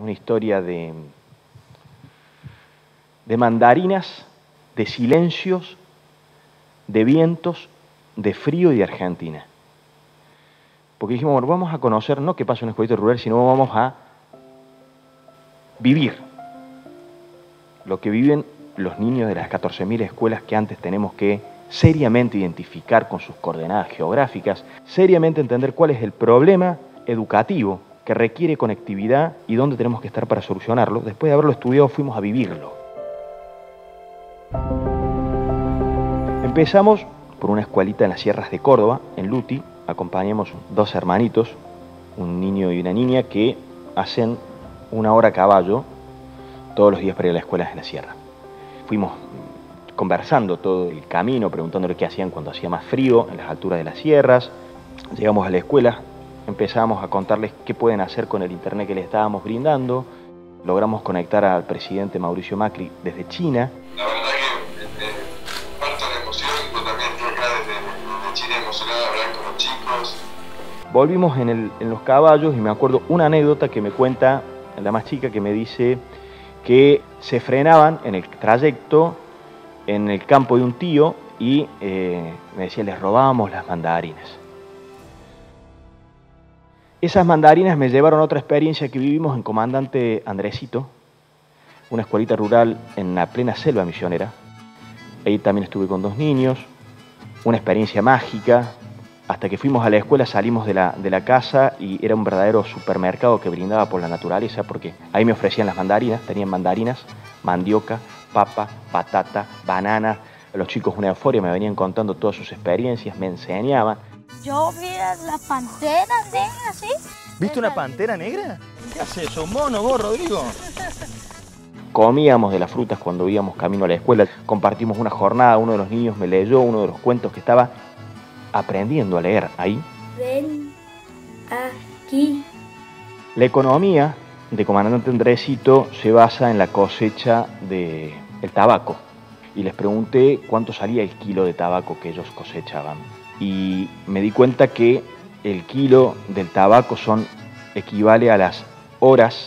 una historia de mandarinas, de silencios, de vientos, de frío y de Argentina. Porque dijimos, bueno, vamos a conocer no qué pasa en una escuelita rural, sino vamos a vivir lo que viven los niños de las 14.000 escuelas que antes tenemos que seriamente identificar con sus coordenadas geográficas, seriamente entender cuál es el problema educativo que requiere conectividad y dónde tenemos que estar para solucionarlo. Después de haberlo estudiado, fuimos a vivirlo. Empezamos por una escuelita en las sierras de Córdoba, en Luti. Acompañamos 2 hermanitos, un niño y una niña, que hacen 1 hora a caballo todos los días para ir a la escuela en la sierra. Fuimos conversando todo el camino, preguntándole qué hacían cuando hacía más frío en las alturas de las sierras. Llegamos a la escuela, empezamos a contarles qué pueden hacer con el internet que les estábamos brindando. Logramos conectar al presidente Mauricio Macri desde China. La verdad que parto de emoción, yo también estoy acá desde Chile emocionado de hablar con los chicos. Volvimos en los caballos y me acuerdo una anécdota que me cuenta la más chica, que me dice que se frenaban en el trayecto en el campo de un tío y me decía, les robábamos las mandarinas. Esas mandarinas me llevaron a otra experiencia que vivimos en Comandante Andresito, una escuelita rural en la plena selva misionera. Ahí también estuve con 2 niños, una experiencia mágica. Hasta que fuimos a la escuela salimos de la casa y era un verdadero supermercado que brindaba por la naturaleza, porque ahí me ofrecían las mandarinas, tenían mandarinas, mandioca, papa, patata, bananas. Los chicos, una euforia, me venían contando todas sus experiencias, me enseñaban. Yo vi la pantera negra, ¿sí? ¿Viste una pantera negra? ¿Qué haces eso, mono vos, Rodrigo? Comíamos de las frutas cuando íbamos camino a la escuela, compartimos una jornada, uno de los niños me leyó uno de los cuentos que estaba aprendiendo a leer ahí. Ven aquí. La economía de Comandante Andresito se basa en la cosecha del tabaco. Y les pregunté cuánto salía el kilo de tabaco que ellos cosechaban. Y me di cuenta que el kilo del tabaco equivale a las horas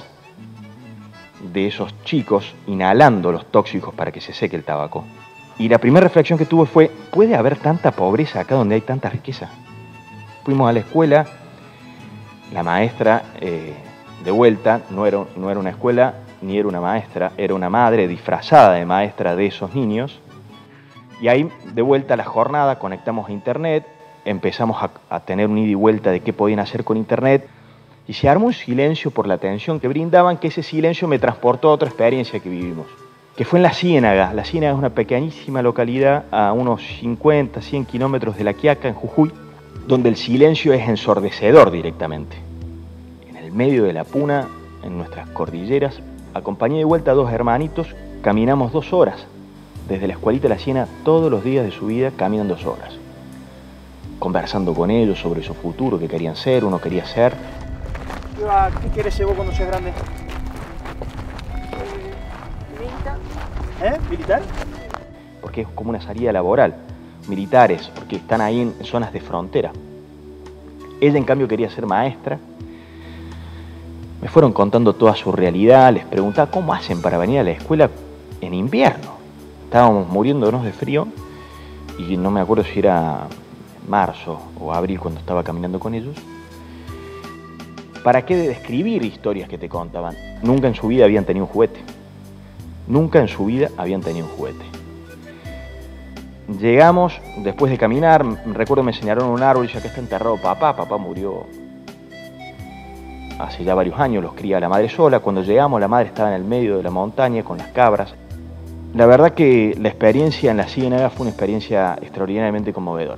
de esos chicos inhalando los tóxicos para que se seque el tabaco. Y la primera reflexión que tuve fue, ¿puede haber tanta pobreza acá donde hay tanta riqueza? Fuimos a la escuela, la maestra de vuelta, no era una escuela ni era una maestra, era una madre disfrazada de maestra de esos niños. Y ahí, de vuelta a la jornada, conectamos a internet, empezamos a tener un ida y vuelta de qué podían hacer con internet, y se armó un silencio por la atención que brindaban, que ese silencio me transportó a otra experiencia que vivimos, que fue en La Ciénaga. La Ciénaga es una pequeñísima localidad a unos 50, 100 kilómetros de La Quiaca, en Jujuy, donde el silencio es ensordecedor directamente. En el medio de la puna, en nuestras cordilleras, acompañé de vuelta a 2 hermanitos, caminamos 2 horas. Desde la escuelita de La Ciénaga, todos los días de su vida caminan 2 horas. Conversando con ellos sobre su futuro, qué querían ser, uno quería ser. ¿Qué quieres ser vos cuando seas grande? Militar. ¿Militar? Porque es como una salida laboral. Militares, porque están ahí en zonas de frontera. Ella, en cambio, quería ser maestra. Me fueron contando toda su realidad, les preguntaba cómo hacen para venir a la escuela en invierno. Estábamos muriéndonos de frío y no me acuerdo si era marzo o abril cuando estaba caminando con ellos. ¿Para qué describir historias que te contaban? Nunca en su vida habían tenido un juguete. Nunca en su vida habían tenido un juguete. Llegamos, después de caminar, recuerdo me enseñaron un árbol y ya que está enterrado papá murió hace ya varios años, los cría la madre sola. Cuando llegamos, la madre estaba en el medio de la montaña con las cabras. La verdad que la experiencia en La Ciénaga fue una experiencia extraordinariamente conmovedora.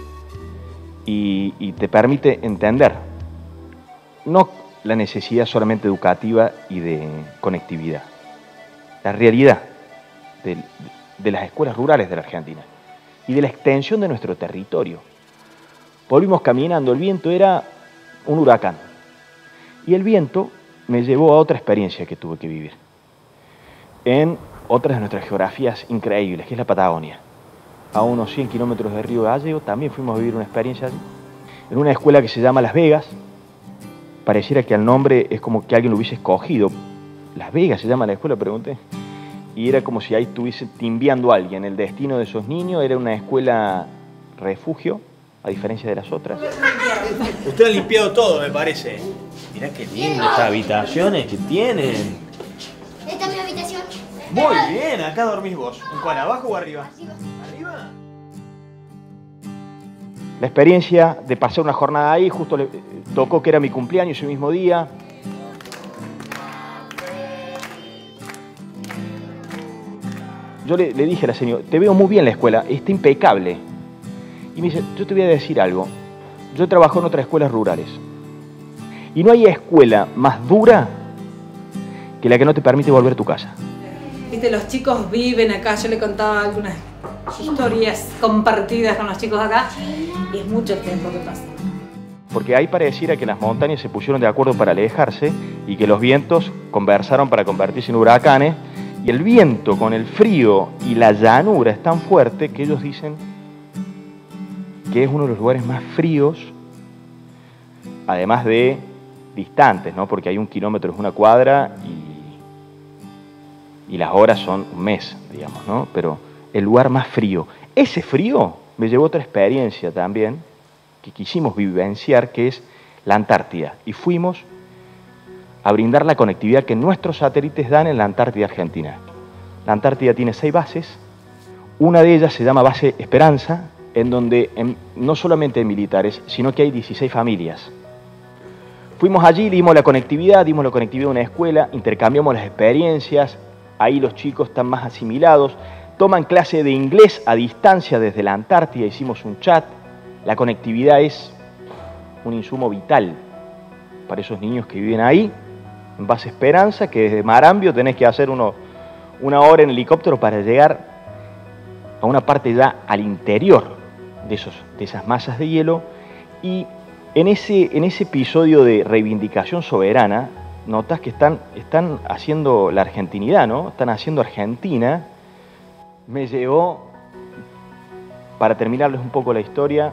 Y te permite entender, no la necesidad solamente educativa y de conectividad, la realidad de las escuelas rurales de la Argentina y de la extensión de nuestro territorio. Volvimos caminando, el viento era un huracán. Y el viento me llevó a otra experiencia que tuve que vivir en otra de nuestras geografías increíbles, que es la Patagonia. A unos 100 kilómetros de Río Gallego también fuimos a vivir una experiencia allí, en una escuela que se llama Las Vegas, pareciera que al nombre es como que alguien lo hubiese escogido. Las Vegas se llama la escuela, pregunté. Y era como si ahí estuviese timbiando a alguien. El destino de esos niños era una escuela refugio, a diferencia de las otras. Usted ha limpiado todo, me parece. Mirá qué lindo estas habitaciones que tienen. Esta es mi habitación. Muy bien, acá dormís vos. ¿En cuál, abajo o arriba? ¿Arriba? La experiencia de pasar una jornada ahí, justo le tocó que era mi cumpleaños ese mismo día. Yo le dije a la señora, te veo muy bien la escuela, está impecable. Y me dice, yo te voy a decir algo. Yo trabajo en otras escuelas rurales. Y no hay escuela más dura que la que no te permite volver a tu casa. Viste, los chicos viven acá, yo le contaba algunas historias compartidas con los chicos acá y es mucho el tiempo que pasa. Porque ahí pareciera que las montañas se pusieron de acuerdo para alejarse y que los vientos conversaron para convertirse en huracanes y el viento con el frío y la llanura es tan fuerte que ellos dicen que es uno de los lugares más fríos, además de distantes, ¿no? Porque hay 1 kilómetro, es 1 cuadra y las horas son un mes, digamos, ¿no? Pero el lugar más frío. Ese frío me llevó a otra experiencia también que quisimos vivenciar, que es la Antártida. Y fuimos a brindar la conectividad que nuestros satélites dan en la Antártida Argentina. La Antártida tiene 6 bases. Una de ellas se llama Base Esperanza, en donde no solamente hay militares, sino que hay 16 familias. Fuimos allí, dimos la conectividad a una escuela, intercambiamos las experiencias, ahí los chicos están más asimilados, toman clase de inglés a distancia desde la Antártida, hicimos un chat. La conectividad es un insumo vital para esos niños que viven ahí, en Base Esperanza, que desde Marambio tenés que hacer 1 hora en helicóptero para llegar a una parte ya al interior de esas masas de hielo. Y en ese episodio de reivindicación soberana, notas que están haciendo la argentinidad, ¿no? Están haciendo Argentina. Me llevó, para terminarles un poco la historia,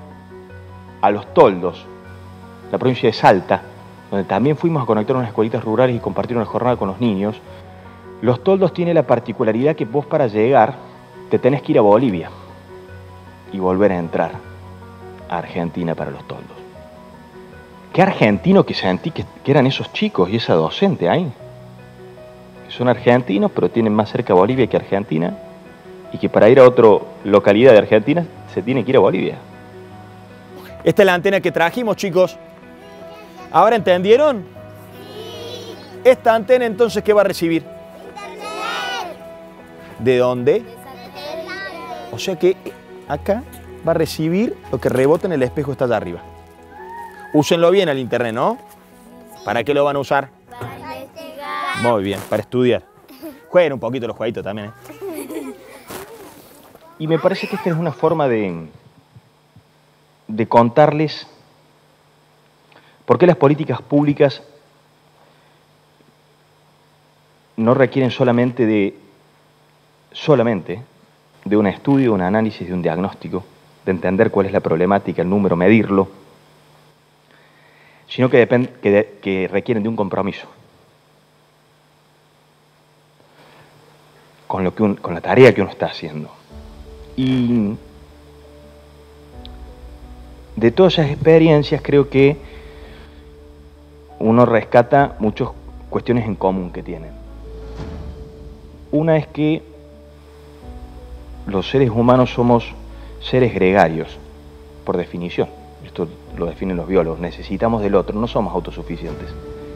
a Los Toldos, la provincia de Salta, donde también fuimos a conectar unas escuelitas rurales y compartir una jornada con los niños. Los Toldos tiene la particularidad que vos para llegar te tenés que ir a Bolivia y volver a entrar a Argentina para Los Toldos. Qué argentino que sentí que eran esos chicos y esa docente ahí. Que son argentinos, pero tienen más cerca Bolivia que Argentina y que para ir a otra localidad de Argentina se tiene que ir a Bolivia. Esta es la antena que trajimos, chicos. ¿Ahora entendieron? Sí. Esta antena, entonces, ¿qué va a recibir? Internet. ¿De dónde? De satélite. O sea que acá va a recibir lo que rebota en el espejo está allá arriba. Úsenlo bien al internet, ¿no? ¿Para qué lo van a usar? Para investigar. Muy bien, para estudiar. Jueguen un poquito los jueguitos también, ¿eh? Y me parece que esta es una forma de contarles por qué las políticas públicas no requieren solamente de un estudio, un análisis, de un diagnóstico, de entender cuál es la problemática, el número, medirlo, sino que requieren de un compromiso con la tarea que uno está haciendo. Y de todas esas experiencias creo que uno rescata muchas cuestiones en común que tienen. Una es que los seres humanos somos seres gregarios, por definición. Esto lo definen los biólogos. Necesitamos del otro, no somos autosuficientes.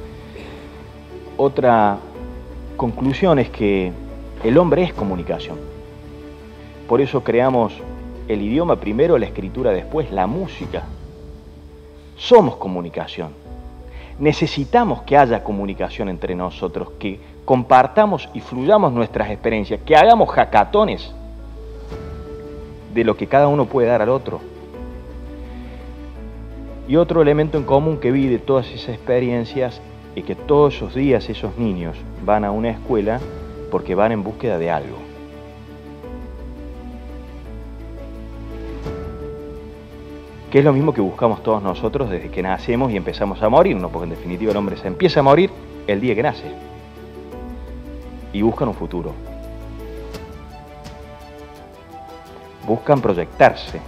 Otra conclusión es que el hombre es comunicación. Por eso creamos el idioma primero, la escritura después, la música. Somos comunicación. Necesitamos que haya comunicación entre nosotros, que compartamos y fluyamos nuestras experiencias, que hagamos hackatones de lo que cada uno puede dar al otro. Y otro elemento en común que vi de todas esas experiencias es que todos esos días esos niños van a una escuela porque van en búsqueda de algo. que es lo mismo que buscamos todos nosotros desde que nacemos y empezamos a morirnos, porque en definitiva el hombre se empieza a morir el día que nace. Y buscan un futuro. Buscan proyectarse.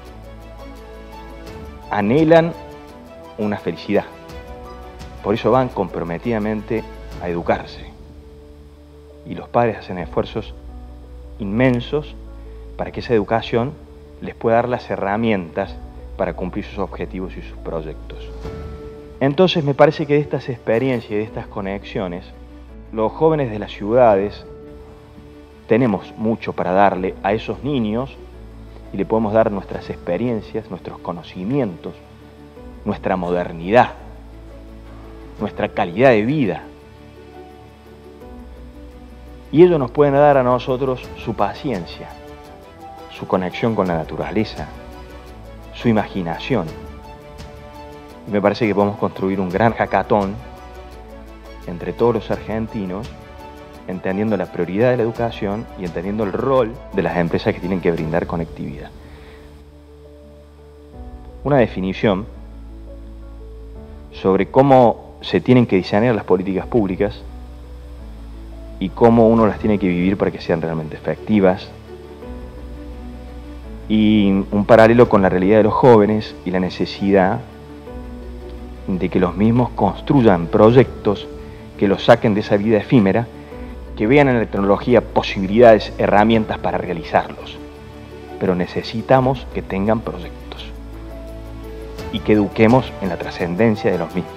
Anhelan una felicidad. Por eso van comprometidamente a educarse. Y los padres hacen esfuerzos inmensos para que esa educación les pueda dar las herramientas para cumplir sus objetivos y sus proyectos. Entonces me parece que de estas experiencias y de estas conexiones, los jóvenes de las ciudades tenemos mucho para darle a esos niños y le podemos dar nuestras experiencias, nuestros conocimientos, nuestra modernidad, nuestra calidad de vida. Y ellos nos pueden dar a nosotros su paciencia, su conexión con la naturaleza, su imaginación. Y me parece que podemos construir un gran hackathon entre todos los argentinos, entendiendo la prioridad de la educación y entendiendo el rol de las empresas que tienen que brindar conectividad. Una definición sobre cómo se tienen que diseñar las políticas públicas y cómo uno las tiene que vivir para que sean realmente efectivas. Y un paralelo con la realidad de los jóvenes y la necesidad de que los mismos construyan proyectos que los saquen de esa vida efímera, que vean en la tecnología posibilidades, herramientas para realizarlos. Pero necesitamos que tengan proyectos y que eduquemos en la trascendencia de los mismos.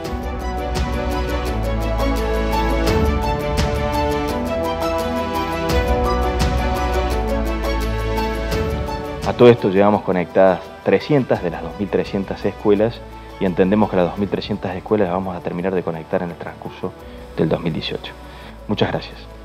A todo esto llevamos conectadas 300 de las 2.300 escuelas y entendemos que las 2.300 escuelas las vamos a terminar de conectar en el transcurso del 2018. Muchas gracias.